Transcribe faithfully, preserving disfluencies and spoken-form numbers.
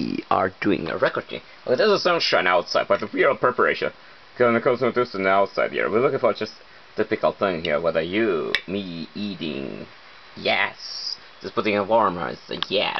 we are doing a recording. Well, there's a sunshine outside, but we are preparation. Gonna come to this outside here. We're looking for just typical thing here. Whether you, me, eating, yes. Just putting a warmer, it's a yes.